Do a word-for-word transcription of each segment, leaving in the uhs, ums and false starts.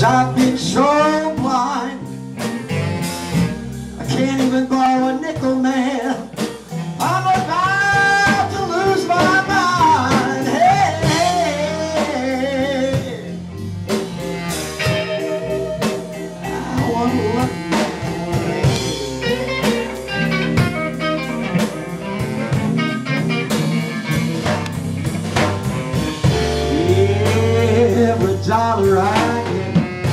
I've been so blind, I can't even borrow a nickel, man. I'm about to lose my mind. Hey, I want to look. Every dollar I get,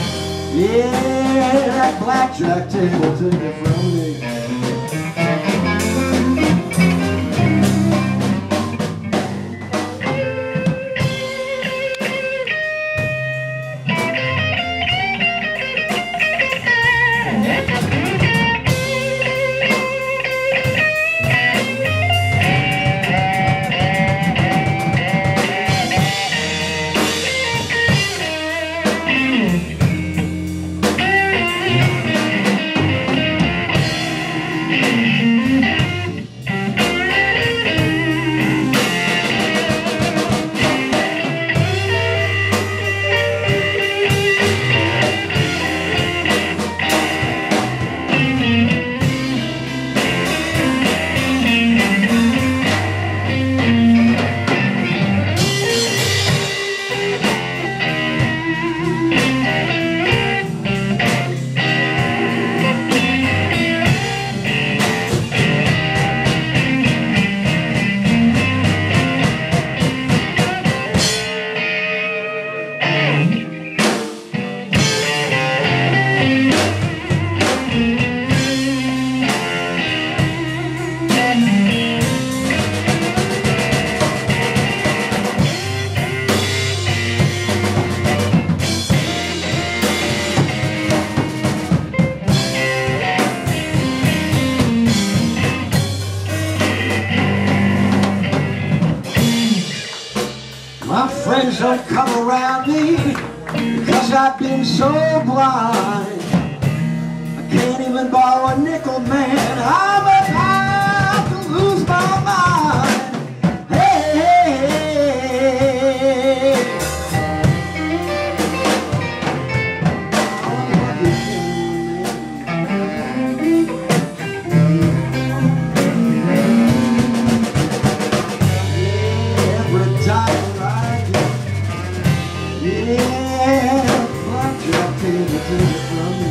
yeah, that blackjack table took it from me. My friends don't come around me because I've been so blind. I can't even borrow a nickel, man. I'm about to lose my mind. Hey, hey, hey. Every time yeah, blackjack table took it from me.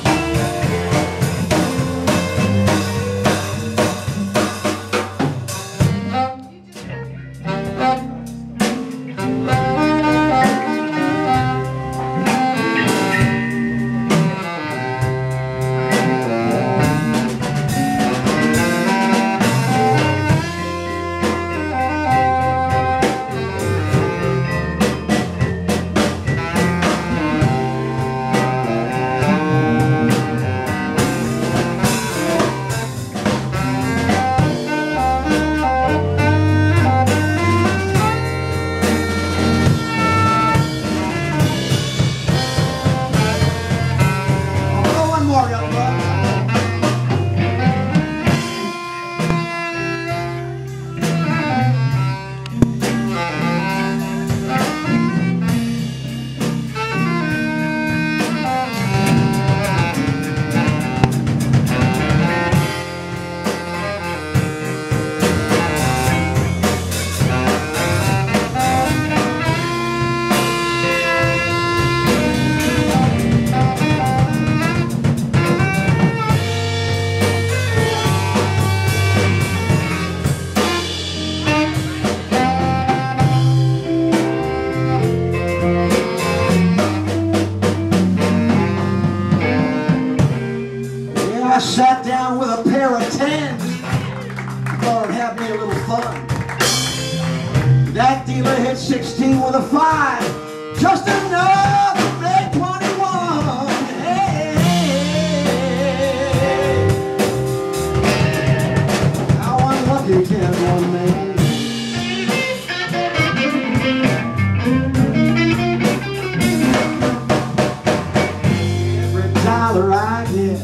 I sat down with a pair of tens. Thought I'd have me a little fun. That dealer hit sixteen with a five. Just enough to make twenty-one. Hey, how unlucky can one make? Every dollar I get,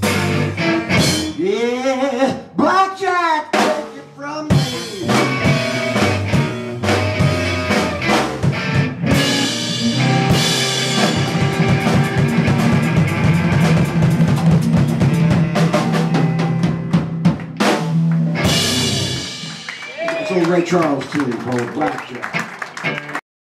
yeah, blackjack, take it from me. It's old Ray Charles tune called Blackjack.